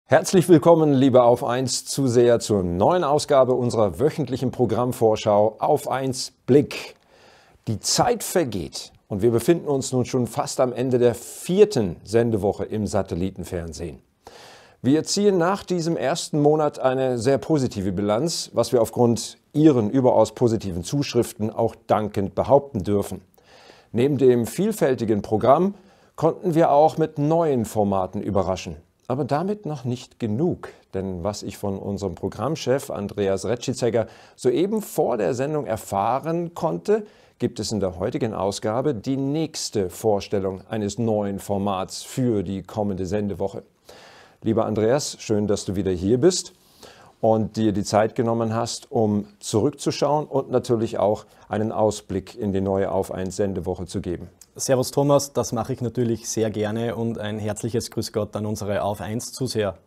Herzlich willkommen, liebe Auf 1 Zuseher, zur neuen Ausgabe unserer wöchentlichen Programmvorschau Auf 1 Blick. Die Zeit vergeht und wir befinden uns nun schon fast am Ende der 4. Sendewoche im Satellitenfernsehen. Wir ziehen nach diesem ersten Monat eine sehr positive Bilanz, was wir aufgrund Ihren überaus positiven Zuschriften auch dankend behaupten dürfen. Neben dem vielfältigen Programm konnten wir auch mit neuen Formaten überraschen. Aber damit noch nicht genug, denn was ich von unserem Programmchef Andreas Retschizegger soeben vor der Sendung erfahren konnte, gibt es in der heutigen Ausgabe die nächste Vorstellung eines neuen Formats für die kommende Sendewoche. Lieber Andreas, schön, dass du wieder hier bist und dir die Zeit genommen hast, um zurückzuschauen und natürlich auch einen Ausblick in die neue Auf 1 Sendewoche zu geben. Servus Thomas, das mache ich natürlich sehr gerne und ein herzliches Grüß Gott an unsere Auf 1 Zuseher.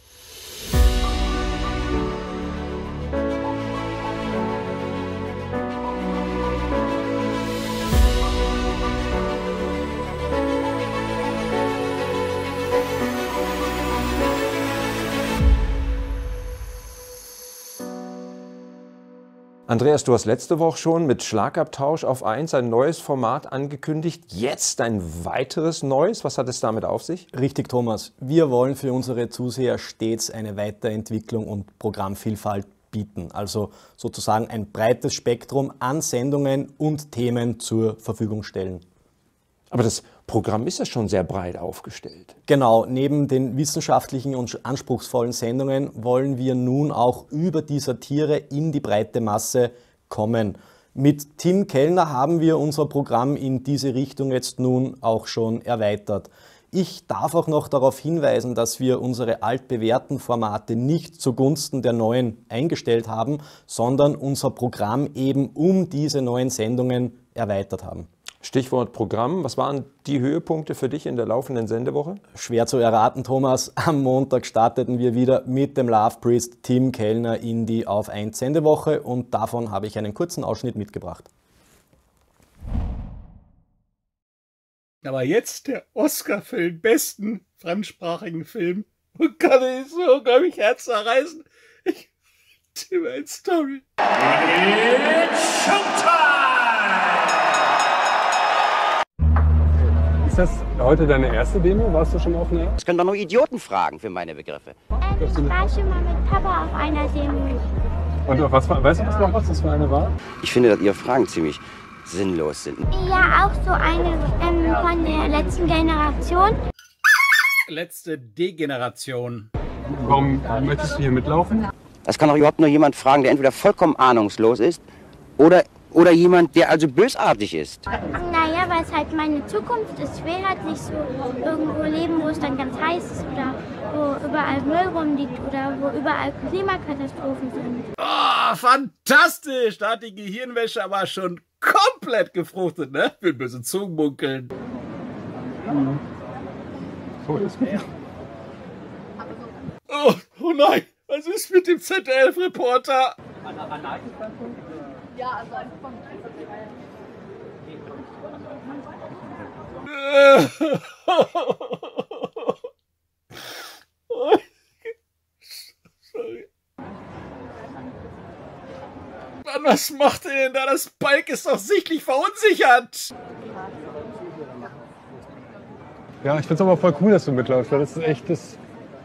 Andreas, du hast letzte Woche schon mit Schlagabtausch auf 1 ein neues Format angekündigt. Jetzt ein weiteres neues. Was hat es damit auf sich? Richtig, Thomas. Wir wollen für unsere Zuseher stets eine Weiterentwicklung und Programmvielfalt bieten. Also sozusagen ein breites Spektrum an Sendungen und Themen zur Verfügung stellen. Aber das Programm ist ja schon sehr breit aufgestellt. Genau, neben den wissenschaftlichen und anspruchsvollen Sendungen wollen wir nun auch über die Satire in die breite Masse kommen. Mit Tim Kellner haben wir unser Programm in diese Richtung jetzt nun auch schon erweitert. Ich darf auch noch darauf hinweisen, dass wir unsere altbewährten Formate nicht zugunsten der neuen eingestellt haben, sondern unser Programm eben um diese neuen Sendungen erweitert haben. Stichwort Programm. Was waren die Höhepunkte für dich in der laufenden Sendewoche? Schwer zu erraten, Thomas. Am Montag starteten wir wieder mit dem Love Priest Tim Kellner in die Auf 1 Sendewoche und davon habe ich einen kurzen Ausschnitt mitgebracht. Aber jetzt der Oscar für den besten fremdsprachigen Film. Und kann ich so unglaublich herzzerreißen. Tim and Story. It's Showtime! Ist das heute deine erste Demo? Warst du schon auf einer? Das können doch nur Idioten fragen für meine Begriffe. Ich war schon mal mit Papa auf einer Demo. Und weißt du, was das für eine war? Ich finde, dass Ihre Fragen ziemlich sinnlos sind. Ja, auch so eine von der letzten Generation. Letzte Degeneration. Warum möchtest du hier mitlaufen? Das kann doch überhaupt nur jemand fragen, der entweder vollkommen ahnungslos ist oder jemand, der also bösartig ist. Naja, weil es halt meine Zukunft ist. Ich will halt nicht so irgendwo leben, wo es dann ganz heiß ist oder wo überall Müll rumliegt oder wo überall Klimakatastrophen sind. Oh, fantastisch! Da hat die Gehirnwäsche aber schon komplett gefruchtet, ne? Will böse Zungen munkeln. So ist es. Oh nein! Was ist mit dem ZDF-Reporter? Ja, also einfach von Sorry. Mann, was macht ihr denn da? Das Bike ist doch sichtlich verunsichert. Ja, ich find's aber voll cool, dass du mitläufst, weil das ist echt das.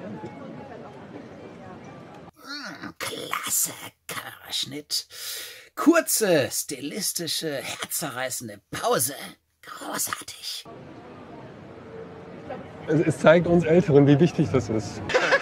Klasse Kameraschnitt. Kurze, stilistische, herzzerreißende Pause. Großartig. Es zeigt uns Älteren, wie wichtig das ist.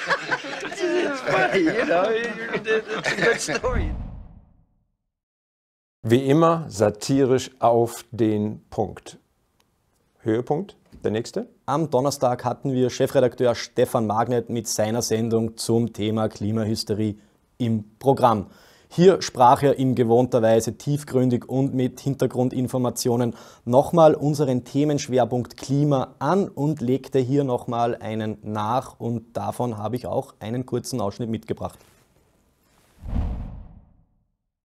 Wie immer satirisch auf den Punkt. Höhepunkt, der nächste? Am Donnerstag hatten wir Chefredakteur Stefan Magnet mit seiner Sendung zum Thema Klimahysterie im Programm. Hier sprach er in gewohnter Weise tiefgründig und mit Hintergrundinformationen nochmal unseren Themenschwerpunkt Klima an und legte hier nochmal einen nach und davon habe ich auch einen kurzen Ausschnitt mitgebracht.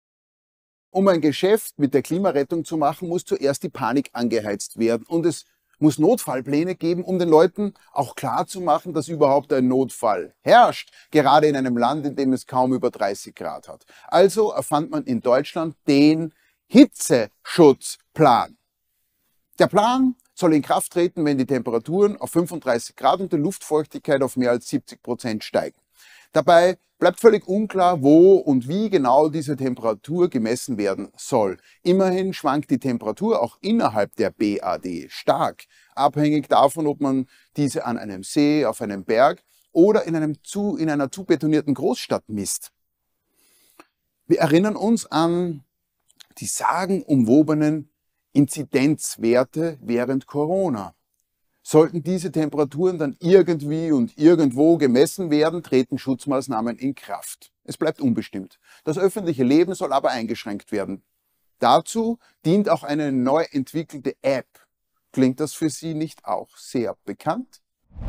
Um ein Geschäft mit der Klimarettung zu machen, muss zuerst die Panik angeheizt werden. Und es muss Notfallpläne geben, um den Leuten auch klarzumachen, dass überhaupt ein Notfall herrscht, gerade in einem Land, in dem es kaum über 30 Grad hat. Also erfand man in Deutschland den Hitzeschutzplan. Der Plan soll in Kraft treten, wenn die Temperaturen auf 35 Grad und die Luftfeuchtigkeit auf mehr als 70% steigen. Dabei bleibt völlig unklar, wo und wie genau diese Temperatur gemessen werden soll. Immerhin schwankt die Temperatur auch innerhalb der BAD stark, abhängig davon, ob man diese an einem See, auf einem Berg oder in einer zu betonierten Großstadt misst. Wir erinnern uns an die sagenumwobenen Inzidenzwerte während Corona. Sollten diese Temperaturen dann irgendwie und irgendwo gemessen werden, treten Schutzmaßnahmen in Kraft. Es bleibt unbestimmt. Das öffentliche Leben soll aber eingeschränkt werden. Dazu dient auch eine neu entwickelte App. Klingt das für Sie nicht auch sehr bekannt?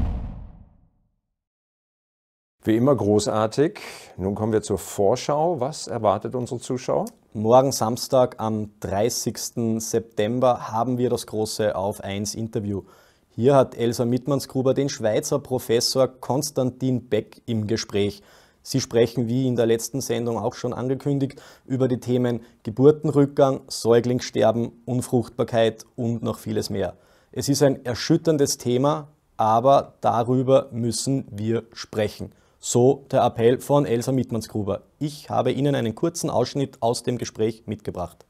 Wie immer großartig. Nun kommen wir zur Vorschau. Was erwartet unsere Zuschauer? Morgen Samstag am 30. September haben wir das große Auf 1 Interview. Hier hat Elsa Mittmannsgruber den Schweizer Professor Konstantin Beck im Gespräch. Sie sprechen, wie in der letzten Sendung auch schon angekündigt, über die Themen Geburtenrückgang, Säuglingssterben, Unfruchtbarkeit und noch vieles mehr. Es ist ein erschütterndes Thema, aber darüber müssen wir sprechen. So der Appell von Elsa Mittmannsgruber. Ich habe Ihnen einen kurzen Ausschnitt aus dem Gespräch mitgebracht.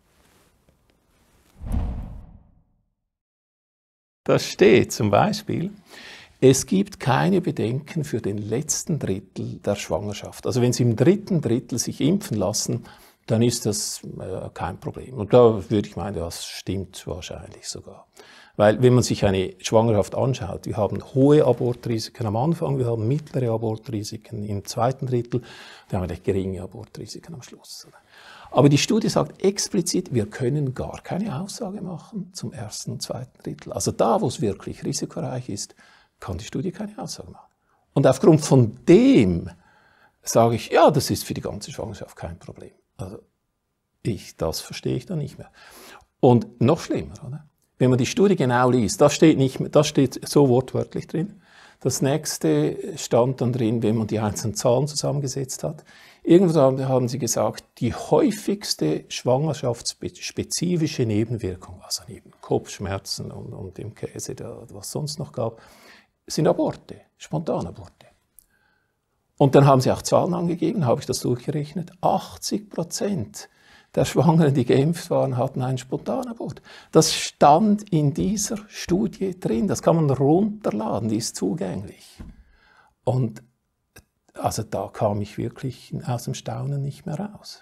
Da steht zum Beispiel, es gibt keine Bedenken für den letzten Drittel der Schwangerschaft. Also wenn Sie im dritten Drittel sich impfen lassen, dann ist das kein Problem. Und da würde ich meinen, das stimmt wahrscheinlich sogar. Weil wenn man sich eine Schwangerschaft anschaut, wir haben hohe Abortrisiken am Anfang, wir haben mittlere Abortrisiken im zweiten Drittel, dann haben wir geringe Abortrisiken am Schluss. Aber die Studie sagt explizit, wir können gar keine Aussage machen zum ersten und zweiten Drittel. Also da, wo es wirklich risikoreich ist, kann die Studie keine Aussage machen. Und aufgrund von dem sage ich, ja, das ist für die ganze Schwangerschaft kein Problem. Also das verstehe ich dann nicht mehr. Und noch schlimmer, oder? Wenn man die Studie genau liest, das steht so wortwörtlich drin. Das nächste stand dann drin, wenn man die einzelnen Zahlen zusammengesetzt hat. Irgendwo haben sie gesagt, die häufigste schwangerschaftsspezifische Nebenwirkung, also neben Kopfschmerzen und dem Käse, was es sonst noch gab, sind Aborte, Spontanaborte. Und dann haben sie auch Zahlen angegeben, habe ich das durchgerechnet, 80% der Schwangeren, die geimpft waren, hatten einen Spontanabort. Das stand in dieser Studie drin, das kann man runterladen, die ist zugänglich. Und also da kam ich wirklich aus dem Staunen nicht mehr raus.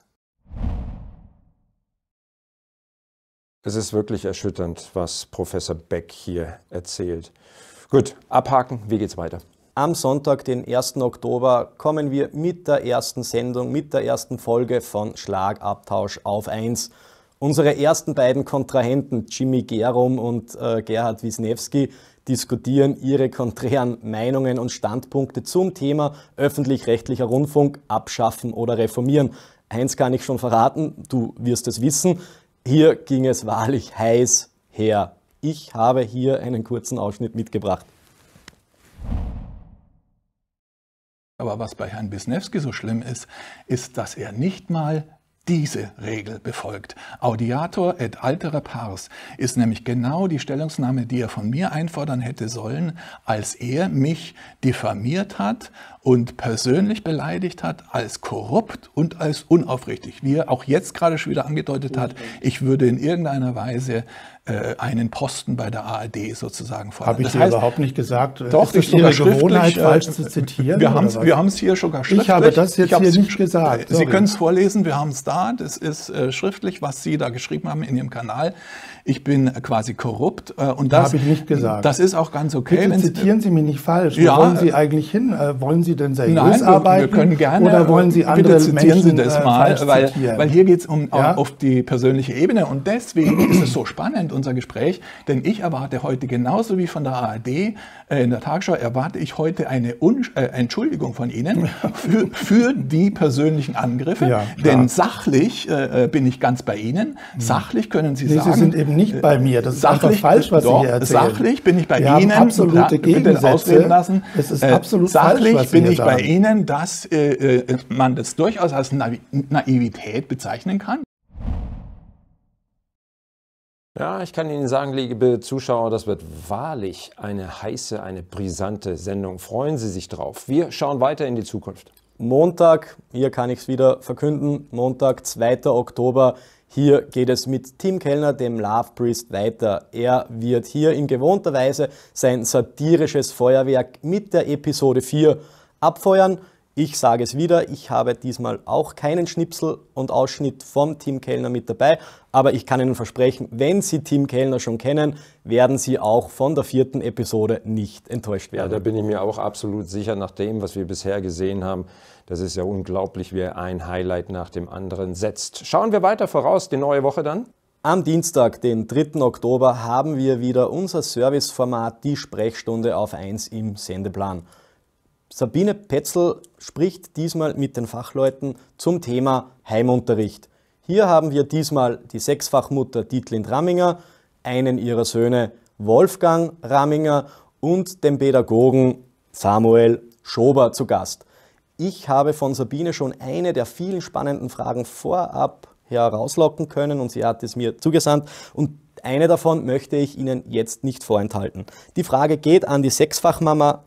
Es ist wirklich erschütternd, was Professor Beck hier erzählt. Gut, abhaken, wie geht's weiter? Am Sonntag, den 1. Oktober, kommen wir mit der ersten Sendung, mit der ersten Folge von Schlagabtausch auf 1. Unsere ersten beiden Kontrahenten, Jimmy Gerum und Gerhard Wisniewski, diskutieren ihre konträren Meinungen und Standpunkte zum Thema öffentlich-rechtlicher Rundfunk, abschaffen oder reformieren. Eins kann ich schon verraten, du wirst es wissen, hier ging es wahrlich heiß her. Ich habe hier einen kurzen Ausschnitt mitgebracht. Aber was bei Herrn Wisniewski so schlimm ist, ist, dass er nicht mal diese Regel befolgt. Audiator et altera pars ist nämlich genau die Stellungnahme, die er von mir einfordern hätte sollen, als er mich diffamiert hat und persönlich beleidigt hat, als korrupt und als unaufrichtig. Wie er auch jetzt gerade schon wieder angedeutet hat, ich würde in irgendeiner Weise einen Posten bei der ARD sozusagen fordern. Habe ich dir überhaupt nicht gesagt. Doch, ist Ihre Gewohnheit, falsch zu zitieren? Wir haben es hier sogar schriftlich. Ich habe das jetzt hier nicht gesagt. Sie können es vorlesen, wir haben es da. Das ist schriftlich, was Sie da geschrieben haben in Ihrem Kanal. Ich bin quasi korrupt. Und das habe ich nicht gesagt. Das ist auch ganz okay. Bitte zitieren Sie mich nicht falsch. Ja, wo wollen Sie eigentlich hin? Wollen Sie denn seriös nein, arbeiten? Wir können gerne. Oder wollen Sie andere bitte zitieren Menschen Sie das mal, weil hier geht es ja? auf die persönliche Ebene. Und deswegen ist es so spannend, unser Gespräch. Denn ich erwarte heute genauso wie von der ARD in der Tagesschau, erwarte ich heute eine Entschuldigung von Ihnen für die persönlichen Angriffe. Ja, denn sachlich bin ich ganz bei Ihnen. Sachlich können Sie sagen... Sie sind eben nicht bei mir. Das ist einfach falsch, was Sie hier erzählen. Sachlich bin ich bei Wir Ihnen. haben absolute Bitte ausreden lassen. Es ist absolut falsch, sachlich was Sie bin hier ich bei sagen. Ihnen, dass man das durchaus als Naivität bezeichnen kann. Ja, ich kann Ihnen sagen, liebe Zuschauer, das wird wahrlich eine heiße, eine brisante Sendung. Freuen Sie sich drauf. Wir schauen weiter in die Zukunft. Montag, hier kann ich es wieder verkünden, Montag, 2. Oktober, hier geht es mit Tim Kellner, dem Love Priest, weiter. Er wird hier in gewohnter Weise sein satirisches Feuerwerk mit der Episode 4 abfeuern. Ich sage es wieder, ich habe diesmal auch keinen Schnipsel und Ausschnitt vom Tim Kellner mit dabei, aber ich kann Ihnen versprechen, wenn Sie Tim Kellner schon kennen, werden Sie auch von der 4. Episode nicht enttäuscht werden. Ja, da bin ich mir auch absolut sicher, nach dem, was wir bisher gesehen haben. Das ist ja unglaublich, wie er ein Highlight nach dem anderen setzt. Schauen wir weiter voraus, die neue Woche dann? Am Dienstag, den 3. Oktober, haben wir wieder unser Serviceformat, die Sprechstunde auf 1 im Sendeplan. Sabine Petzl spricht diesmal mit den Fachleuten zum Thema Heimunterricht. Hier haben wir diesmal die Sechsfachmutter Dietlind Ramminger, einen ihrer Söhne Wolfgang Ramminger und den Pädagogen Samuel Schober zu Gast. Ich habe von Sabine schon eine der vielen spannenden Fragen vorab herauslocken können und sie hat es mir zugesandt. Und eine davon möchte ich Ihnen jetzt nicht vorenthalten. Die Frage geht an die Sechsfachmama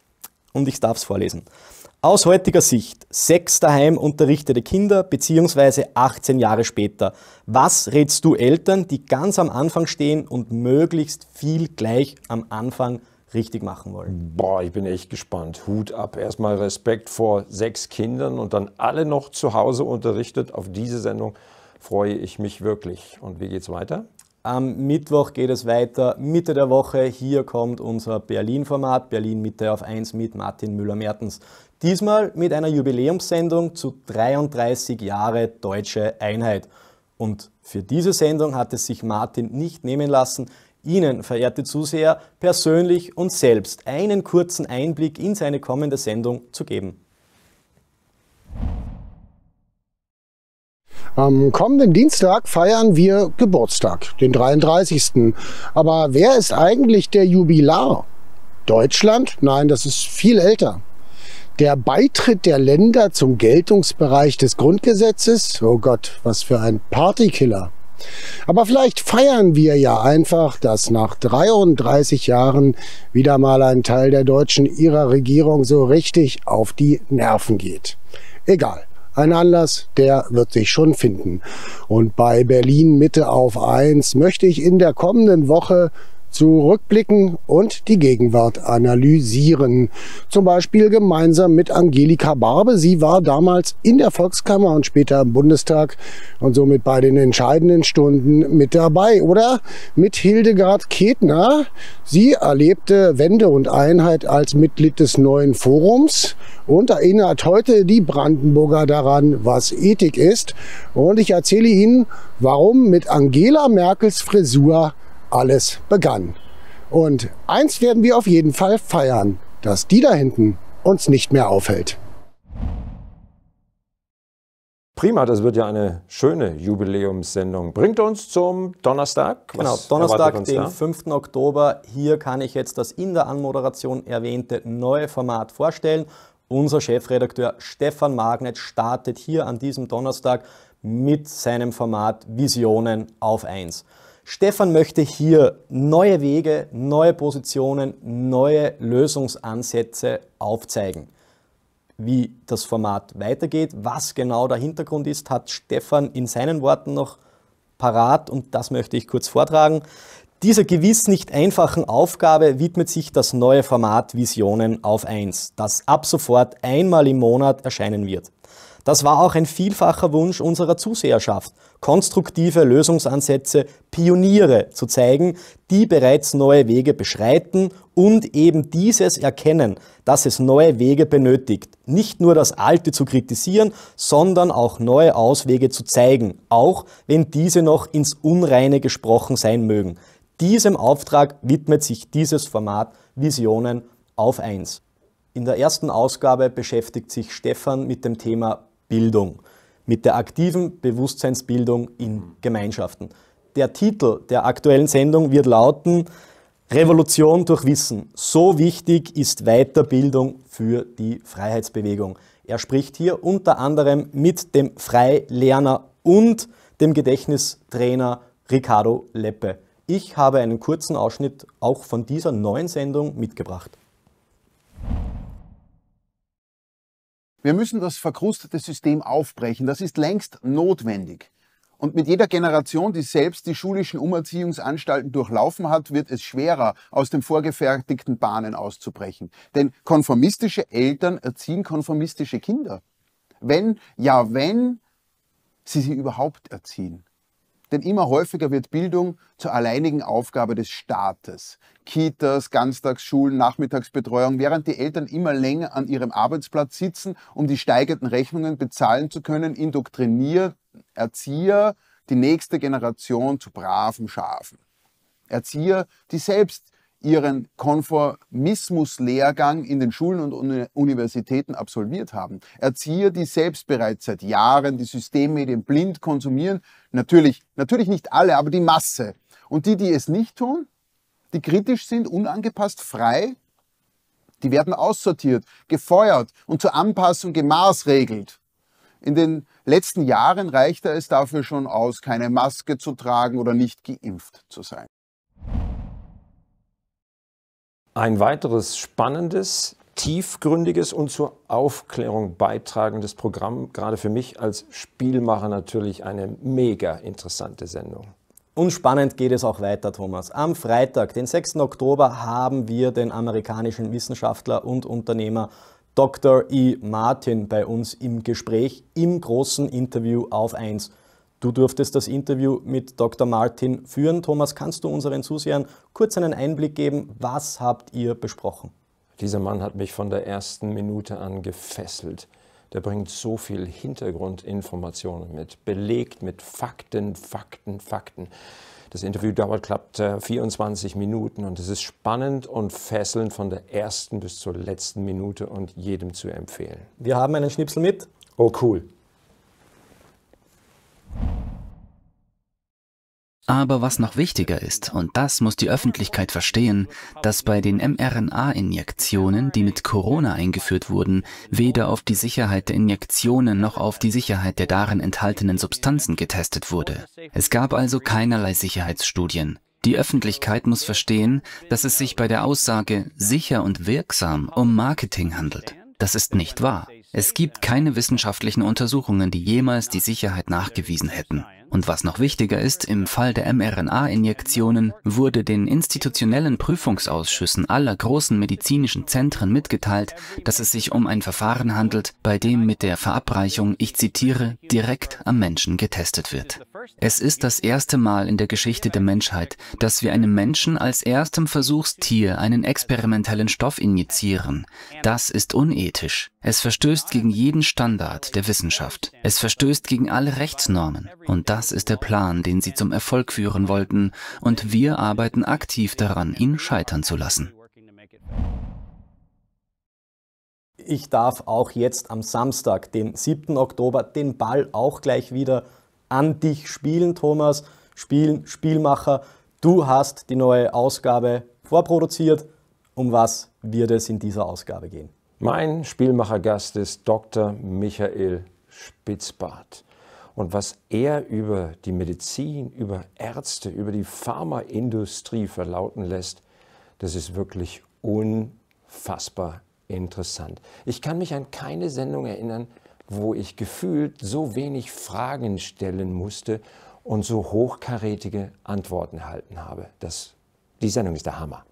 und ich darf es vorlesen. Aus heutiger Sicht, 6 daheim unterrichtete Kinder bzw. 18 Jahre später. Was rätst du Eltern, die ganz am Anfang stehen und möglichst viel gleich am Anfang richtig machen wollen? Boah, ich bin echt gespannt. Hut ab. Erstmal Respekt vor 6 Kindern und dann alle noch zu Hause unterrichtet. Auf diese Sendung freue ich mich wirklich. Und wie geht's weiter? Am Mittwoch geht es weiter, Mitte der Woche. Hier kommt unser Berlin-Format, Berlin Mitte auf 1 mit Martin Müller-Mertens. Diesmal mit einer Jubiläumssendung zu 33 Jahre Deutsche Einheit. Und für diese Sendung hat es sich Martin nicht nehmen lassen, Ihnen, verehrte Zuseher, persönlich und selbst einen kurzen Einblick in seine kommende Sendung zu geben. Am kommenden Dienstag feiern wir Geburtstag, den 33. Aber wer ist eigentlich der Jubilar? Deutschland? Nein, das ist viel älter. Der Beitritt der Länder zum Geltungsbereich des Grundgesetzes? Oh Gott, was für ein Partykiller. Aber vielleicht feiern wir ja einfach, dass nach 33 Jahren wieder mal ein Teil der Deutschen ihrer Regierung so richtig auf die Nerven geht. Egal. Ein Anlass, der wird sich schon finden. Und bei Berlin Mitte auf 1 möchte ich in der kommenden Woche zurückblicken und die Gegenwart analysieren. Zum Beispiel gemeinsam mit Angelika Barbe. Sie war damals in der Volkskammer und später im Bundestag und somit bei den entscheidenden Stunden mit dabei. Oder mit Hildegard Ketner. Sie erlebte Wende und Einheit als Mitglied des neuen Forums und erinnert heute die Brandenburger daran, was Ethik ist. Und ich erzähle Ihnen, warum mit Angela Merkels Frisur alles begann. Und eins werden wir auf jeden Fall feiern, dass die da hinten uns nicht mehr aufhält. Prima, das wird ja eine schöne Jubiläumssendung. Bringt uns zum Donnerstag. Genau, Donnerstag, den 5. Oktober. Hier kann ich jetzt das in der Anmoderation erwähnte neue Format vorstellen. Unser Chefredakteur Stefan Magnet startet hier an diesem Donnerstag mit seinem Format Visionen auf 1. Stefan möchte hier neue Wege, neue Positionen, neue Lösungsansätze aufzeigen. Wie das Format weitergeht, was genau der Hintergrund ist, hat Stefan in seinen Worten noch parat und das möchte ich kurz vortragen. Dieser gewiss nicht einfachen Aufgabe widmet sich das neue Format Visionen auf 1, das ab sofort einmal im Monat erscheinen wird. Das war auch ein vielfacher Wunsch unserer Zuseherschaft, konstruktive Lösungsansätze, Pioniere zu zeigen, die bereits neue Wege beschreiten und eben dieses erkennen, dass es neue Wege benötigt. Nicht nur das Alte zu kritisieren, sondern auch neue Auswege zu zeigen, auch wenn diese noch ins Unreine gesprochen sein mögen. Diesem Auftrag widmet sich dieses Format Visionen auf 1. In der ersten Ausgabe beschäftigt sich Stefan mit dem Thema Bildung, mit der aktiven Bewusstseinsbildung in Gemeinschaften. Der Titel der aktuellen Sendung wird lauten: Revolution durch Wissen. So wichtig ist Weiterbildung für die Freiheitsbewegung. Er spricht hier unter anderem mit dem Freilerner und dem Gedächtnistrainer Ricardo Leppe. Ich habe einen kurzen Ausschnitt auch von dieser neuen Sendung mitgebracht. Wir müssen das verkrustete System aufbrechen. Das ist längst notwendig. Und mit jeder Generation, die selbst die schulischen Umerziehungsanstalten durchlaufen hat, wird es schwerer, aus den vorgefertigten Bahnen auszubrechen. Denn konformistische Eltern erziehen konformistische Kinder. Wenn sie überhaupt erziehen. Denn immer häufiger wird Bildung zur alleinigen Aufgabe des Staates. Kitas, Ganztagsschulen, Nachmittagsbetreuung, während die Eltern immer länger an ihrem Arbeitsplatz sitzen, um die steigenden Rechnungen bezahlen zu können, indoktrinieren Erzieher die nächste Generation zu braven Schafen. Erzieher, die selbst ihren Konformismus-Lehrgang in den Schulen und Universitäten absolviert haben. Erzieher, die selbst bereits seit Jahren die Systemmedien blind konsumieren. Natürlich nicht alle, aber die Masse. Und die es nicht tun, die kritisch sind, unangepasst, frei, die werden aussortiert, gefeuert und zur Anpassung gemaßregelt. In den letzten Jahren reichte es dafür schon aus, keine Maske zu tragen oder nicht geimpft zu sein. Ein weiteres spannendes, tiefgründiges und zur Aufklärung beitragendes Programm, gerade für mich als Spielmacher natürlich eine mega interessante Sendung. Und spannend geht es auch weiter, Thomas. Am Freitag, den 6. Oktober, haben wir den amerikanischen Wissenschaftler und Unternehmer Dr. E. Martin bei uns im Gespräch, im großen Interview auf 1. Du durftest das Interview mit Dr. Martin führen. Thomas, kannst du unseren Zusehern kurz einen Einblick geben? Was habt ihr besprochen? Dieser Mann hat mich von der ersten Minute an gefesselt. Der bringt so viel Hintergrundinformationen mit, belegt mit Fakten. Das Interview dauert knapp 24 Minuten und es ist spannend und fesselnd von der ersten bis zur letzten Minute und jedem zu empfehlen. Wir haben einen Schnipsel mit. Oh, cool. Aber was noch wichtiger ist, und das muss die Öffentlichkeit verstehen, dass bei den mRNA-Injektionen, die mit Corona eingeführt wurden, weder auf die Sicherheit der Injektionen noch auf die Sicherheit der darin enthaltenen Substanzen getestet wurde. Es gab also keinerlei Sicherheitsstudien. Die Öffentlichkeit muss verstehen, dass es sich bei der Aussage sicher und wirksam um Marketing handelt. Das ist nicht wahr. Es gibt keine wissenschaftlichen Untersuchungen, die jemals die Sicherheit nachgewiesen hätten. Und was noch wichtiger ist, im Fall der mRNA-Injektionen wurde den institutionellen Prüfungsausschüssen aller großen medizinischen Zentren mitgeteilt, dass es sich um ein Verfahren handelt, bei dem mit der Verabreichung, ich zitiere, direkt am Menschen getestet wird. Es ist das erste Mal in der Geschichte der Menschheit, dass wir einem Menschen als erstem Versuchstier einen experimentellen Stoff injizieren. Das ist unethisch. Es verstößt gegen jeden Standard der Wissenschaft. Es verstößt gegen alle Rechtsnormen. Und das ist der Plan, den sie zum Erfolg führen wollten. Und wir arbeiten aktiv daran, ihn scheitern zu lassen. Ich darf auch jetzt am Samstag, den 7. Oktober, den Ball auch gleich wieder an dich spielen, Thomas. Spielmacher, du hast die neue Ausgabe vorproduziert. Um was wird es in dieser Ausgabe gehen? Mein Spielmachergast ist Dr. Michael Spitzbart. Und was er über die Medizin, über Ärzte, über die Pharmaindustrie verlauten lässt, das ist wirklich unfassbar interessant. Ich kann mich an keine Sendung erinnern, wo ich gefühlt so wenig Fragen stellen musste und so hochkarätige Antworten erhalten habe. Die Sendung ist der Hammer.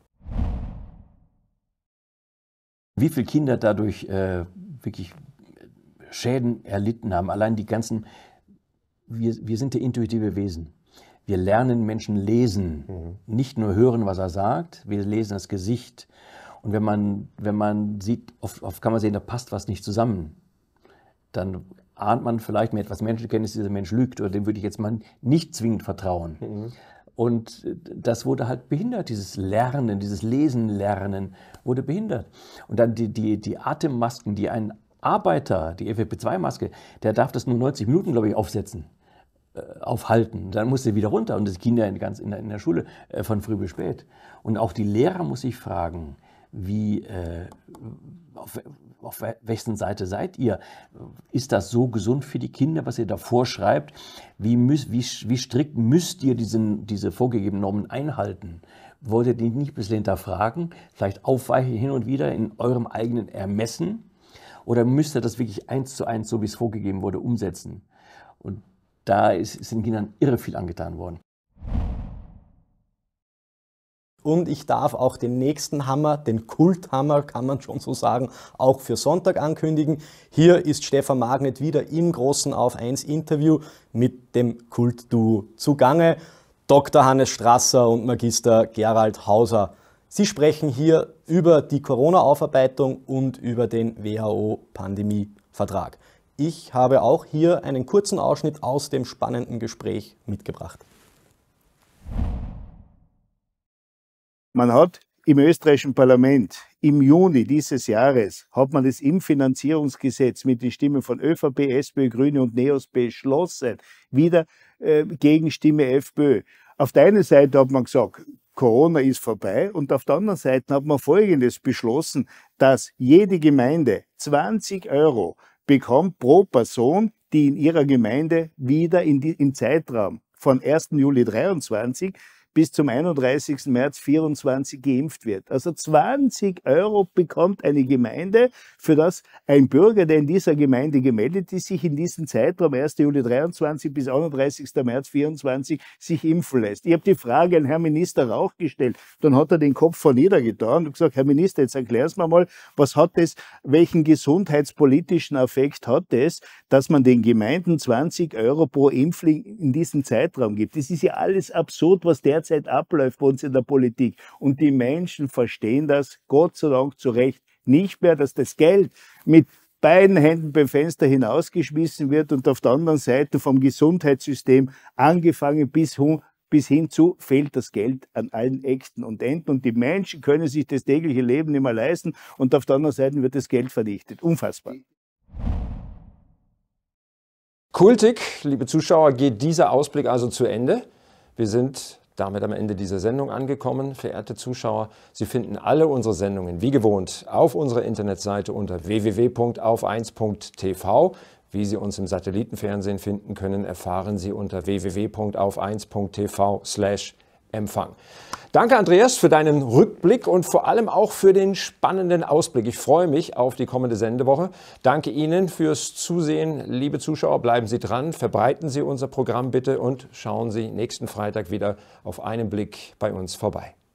Wie viele Kinder dadurch wirklich Schäden erlitten haben. Allein die ganzen, wir sind ja intuitive Wesen. Wir lernen Menschen lesen, nicht nur hören, was er sagt, wir lesen das Gesicht. Und wenn man sieht, oft kann man sehen, da passt was nicht zusammen, dann ahnt man vielleicht mit etwas Menschenkenntnis, dieser Mensch lügt, oder dem würde ich jetzt mal nicht zwingend vertrauen. Und das wurde halt behindert, dieses Lernen, dieses Lesen-Lernen wurde behindert. Und dann die Atemmasken, die ein Arbeiter, die FFP2-Maske, der darf das nur 90 Minuten, glaube ich, aufsetzen. aufhalten. Dann muss er wieder runter und die Kinder in der Schule von früh bis spät. Und auch die Lehrer muss sich fragen, auf welchen Seite seid ihr? Ist das so gesund für die Kinder, was ihr da vorschreibt? Wie strikt müsst ihr diese vorgegebenen Normen einhalten? Wollt ihr die nicht ein bisschen hinterfragen? Vielleicht aufweichen hin und wieder in eurem eigenen Ermessen? Oder müsst ihr das wirklich 1:1, so wie es vorgegeben wurde, umsetzen? Und da ist den Kindern irre viel angetan worden. Und ich darf auch den nächsten Hammer, den Kulthammer, kann man schon so sagen, auch für Sonntag ankündigen. Hier ist Stefan Magnet wieder im großen Auf1-Interview mit dem Kultduo zugange. Dr. Hannes Strasser und Magister Gerald Hauser. Sie sprechen hier über die Corona-Aufarbeitung und über den WHO-Pandemie-Vertrag. Ich habe auch hier einen kurzen Ausschnitt aus dem spannenden Gespräch mitgebracht. Man hat im österreichischen Parlament im Juni dieses Jahres hat man das Impffinanzierungsgesetz mit den Stimmen von ÖVP, SPÖ, Grüne und NEOS beschlossen. Wieder Gegenstimme FPÖ. Auf der einen Seite hat man gesagt, Corona ist vorbei, und auf der anderen Seite hat man Folgendes beschlossen, dass jede Gemeinde 20 € bekommt pro Person, die in ihrer Gemeinde wieder im Zeitraum von 1. Juli 23 bis zum 31. März 24 geimpft wird. Also 20 € bekommt eine Gemeinde, für das ein Bürger, der in dieser Gemeinde gemeldet ist, sich in diesem Zeitraum 1. Juli 23 bis 31. März 24 sich impfen lässt. Ich habe die Frage an Herrn Minister Rauch gestellt, dann hat er den Kopf vorniedergetan und gesagt, Herr Minister, jetzt erklären Sie mir mal, welchen gesundheitspolitischen Effekt hat es, dass man den Gemeinden 20 € pro Impfling in diesem Zeitraum gibt. Das ist ja alles absurd, was derzeit abläuft bei uns in der Politik. Und die Menschen verstehen das, Gott sei Dank zu Recht, nicht mehr, dass das Geld mit beiden Händen beim Fenster hinausgeschmissen wird und auf der anderen Seite vom Gesundheitssystem angefangen bis hin zu fehlt das Geld an allen Ecken und Enden. Und die Menschen können sich das tägliche Leben nicht mehr leisten und auf der anderen Seite wird das Geld vernichtet. Unfassbar. Kultig, liebe Zuschauer, geht dieser Ausblick also zu Ende. Wir sind damit am Ende dieser Sendung angekommen. Verehrte Zuschauer, Sie finden alle unsere Sendungen wie gewohnt auf unserer Internetseite unter www.auf1.tv. Wie Sie uns im Satellitenfernsehen finden können, erfahren Sie unter www.auf1.tv/Empfang. Danke, Andreas, für deinen Rückblick und vor allem auch für den spannenden Ausblick. Ich freue mich auf die kommende Sendewoche. Danke Ihnen fürs Zusehen, liebe Zuschauer. Bleiben Sie dran, verbreiten Sie unser Programm bitte und schauen Sie nächsten Freitag wieder auf einen Blick bei uns vorbei.